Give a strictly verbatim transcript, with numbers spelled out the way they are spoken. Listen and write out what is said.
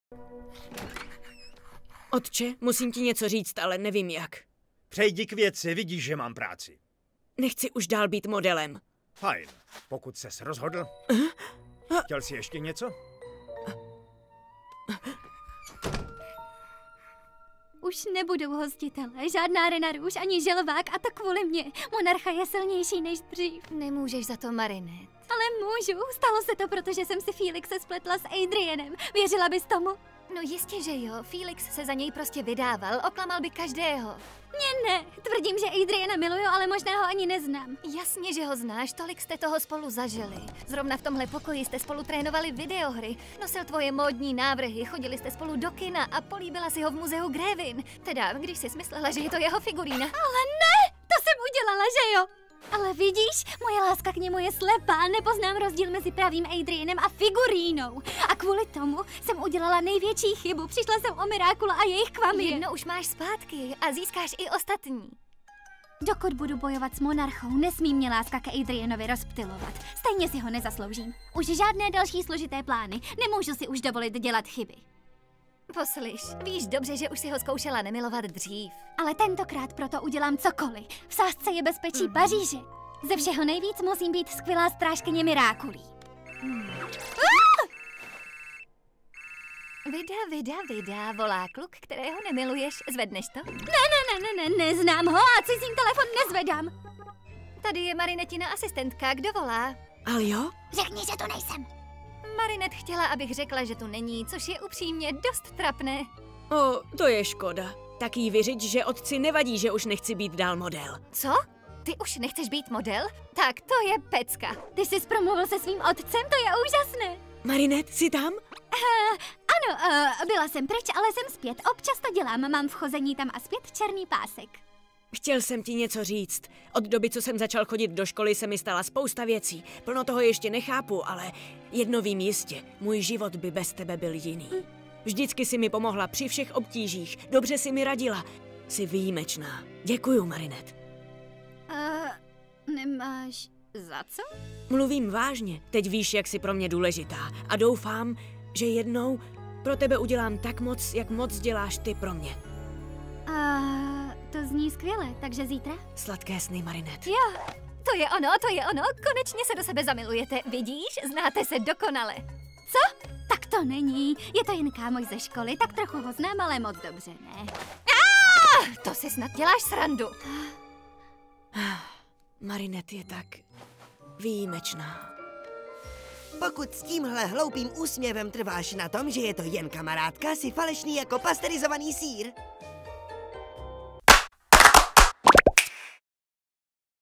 Otče, musím ti něco říct, ale nevím jak. Přejdi k věci, vidíš, že mám práci. Nechci už dál být modelem. Fajn, pokud ses rozhodl. Chtěl jsi ještě něco? Už nebudou hostitele, žádná Rena Rouge ani želvák a to kvůli mně. Monarcha je silnější než dřív. Nemůžeš za to, Marinette. Ale můžu, stalo se to, protože jsem si Felixe spletla s Adrianem. Věřila bys tomu? No jistě, že jo. Felix se za něj prostě vydával, oklamal by každého. Ne, ne, tvrdím, že Adriana miluju, ale možná ho ani neznám. Jasně, že ho znáš, tolik jste toho spolu zažili. Zrovna v tomhle pokoji jste spolu trénovali videohry, nosil tvoje módní návrhy, chodili jste spolu do kina a políbila si ho v muzeu Grévin. Teda, když jsi myslela, že je to jeho figurína. Ale ne, to jsem udělala, že jo? Ale vidíš, moje láska k němu je slepá, nepoznám rozdíl mezi pravým Adrianem a figurínou. A kvůli tomu jsem udělala největší chybu, přišla jsem o Mirákula a jejich kvamie. Jedno už máš zpátky a získáš i ostatní. Dokud budu bojovat s monarchou, nesmí mě láska k Adrianovi rozptylovat. Stejně si ho nezasloužím. Už žádné další složité plány, nemůžu si už dovolit dělat chyby. Poslyš, víš dobře, že už si ho zkoušela nemilovat dřív. Ale tentokrát proto udělám cokoliv. V sázce je bezpečí mm. Paříže. Ze všeho nejvíc musím být skvělá strážkyně Mirákulí. Mm. Ah! Vida, vida, vida, volá kluk, kterého nemiluješ. Zvedneš to? Ne, ne, ne, ne, ne, neznám ho a cizím telefon nezvedám. Tady je Marinetina asistentka, kdo volá? Aljo? Řekni, že to nejsem. Marinette chtěla, abych řekla, že tu není, což je upřímně dost trapné. O, to je škoda. Tak jí vyřiď, že otci nevadí, že už nechci být dál model. Co? Ty už nechceš být model? Tak to je pecka. Ty jsi promluvil se svým otcem, to je úžasné. Marinette, jsi tam? Uh, ano, uh, byla jsem pryč, ale jsem zpět. Občas to dělám, mám v chození tam a zpět černý pásek. Chtěl jsem ti něco říct. Od doby, co jsem začal chodit do školy, se mi stala spousta věcí. Plno toho ještě nechápu, ale jedno vím jistě. Můj život by bez tebe byl jiný. Vždycky si mi pomohla při všech obtížích. Dobře si mi radila. Jsi výjimečná. Děkuju, Marinette. Uh, nemáš za co? Mluvím vážně. Teď víš, jak jsi pro mě důležitá. A doufám, že jednou pro tebe udělám tak moc, jak moc děláš ty pro mě. Uh... To zní skvěle, takže zítra? Sladké sny, Marinette. Jo, to je ono, to je ono, konečně se do sebe zamilujete, vidíš? Znáte se dokonale. Co? Tak to není, je to jen kámoš ze školy, tak trochu ho znám, ale moc dobře, ne? Ah, to si snad děláš srandu. Marinette je tak výjimečná. Pokud s tímhle hloupým úsměvem trváš na tom, že je to jen kamarádka, jsi falešný jako pasterizovaný sýr.